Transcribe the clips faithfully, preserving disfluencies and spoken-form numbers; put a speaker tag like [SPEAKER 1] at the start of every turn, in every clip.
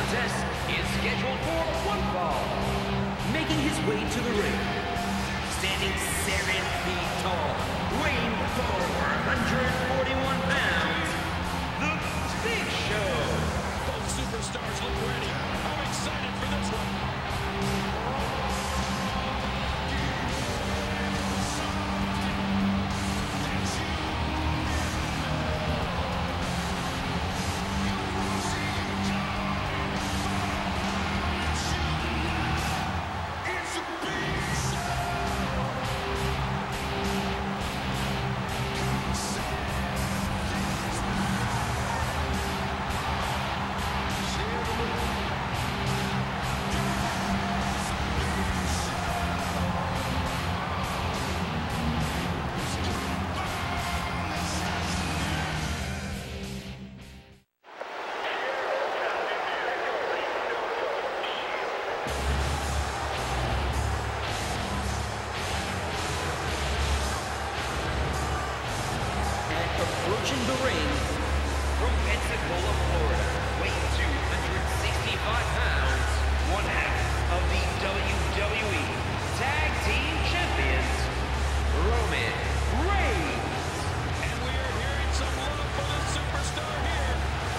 [SPEAKER 1] contest is scheduled for one fall. Making his way to the ring, standing seven feet tall, weighing over one hundred forty-one pounds, the Big Show.
[SPEAKER 2] Both superstars look ready. I'm excited for this one.
[SPEAKER 1] Approaching the ring from Pensacola, Florida, weighing two hundred sixty-five pounds, one half of the W W E Tag Team Champions, Roman Reigns.
[SPEAKER 2] And we are hearing some love for the superstar here.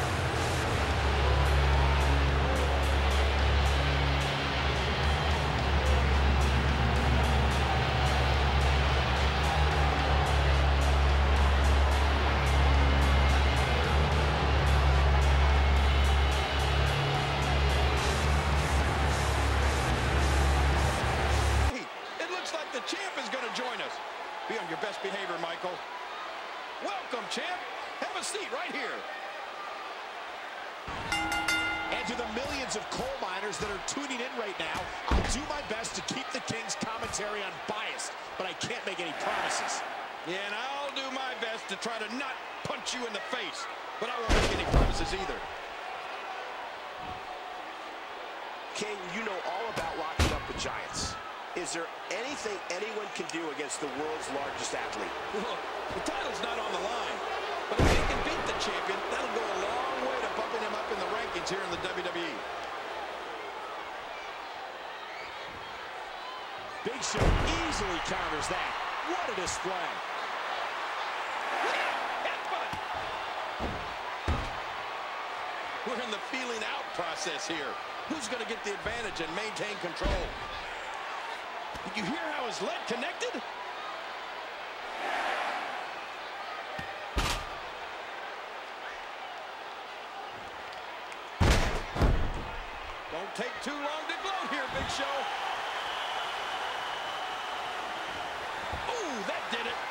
[SPEAKER 2] The champ is going to join us. Be on your best behavior, Michael. Welcome, champ. Have a seat right here. And to the millions of coal miners that are tuning in right now, I'll do my best to keep the King's commentary unbiased, but I can't make any promises. Yeah, and I'll do my best to try to not punch you in the face, but I won't make any promises either.
[SPEAKER 3] King, you know all about locking up the Giants. Is there anything anyone can do against the world's largest athlete?
[SPEAKER 2] Look, the title's not on the line, but if they can beat the champion, that'll go a long way to bumping him up in the rankings here in the W W E. Big Show easily counters that. What a display. We're in the feeling out process here. Who's going to get the advantage and maintain control? Did you hear how his leg connected? Don't take too long to gloat here, Big Show. Ooh, that did it.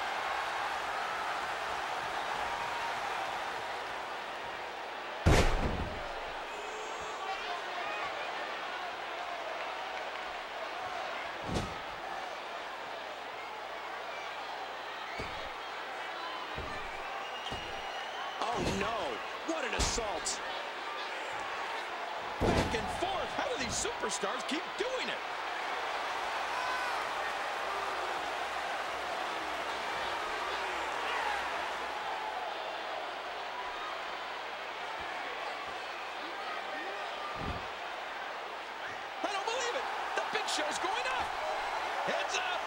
[SPEAKER 2] Oh, no. What an assault. Back and forth. How do these superstars keep doing it? I don't believe it. The Big Show's going up. Heads up.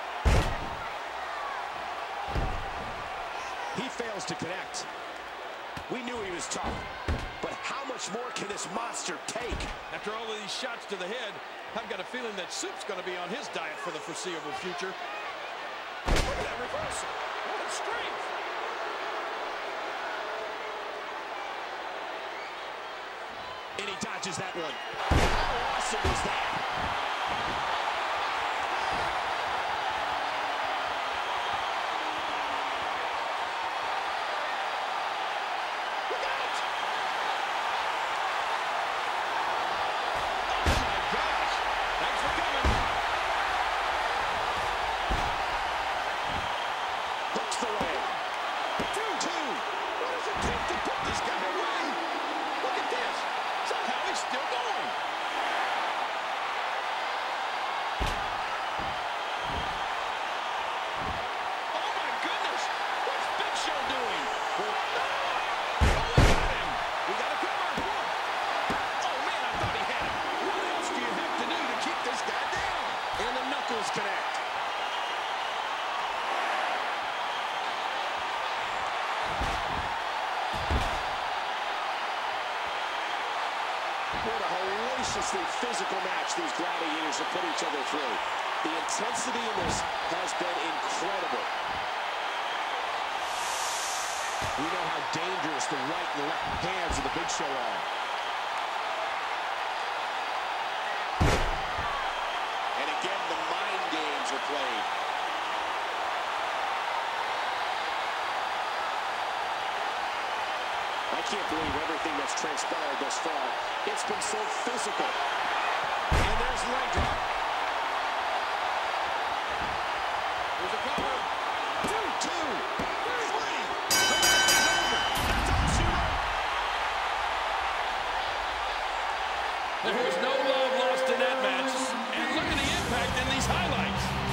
[SPEAKER 2] He fails to connect.
[SPEAKER 3] We knew he was tough, but how much more can this monster take?
[SPEAKER 2] After all of these shots to the head, I've got a feeling that Soup's going to be on his diet for the foreseeable future. Look at that reversal. What strength. And he dodges that one. How awesome was that?
[SPEAKER 3] What a hellaciously physical match these gladiators have put each other through. The intensity in this has been incredible.
[SPEAKER 2] We know how dangerous the right and left hands of the Big Show are.
[SPEAKER 3] And again, the mind games are played. I can't believe everything that's transpired thus far. It's been so physical.
[SPEAKER 2] And there's the leg drop. There's a cover. Two, two, three. The match is over. That's all she wrote.
[SPEAKER 4] There was no love lost in that match. And look at the impact in these highlights.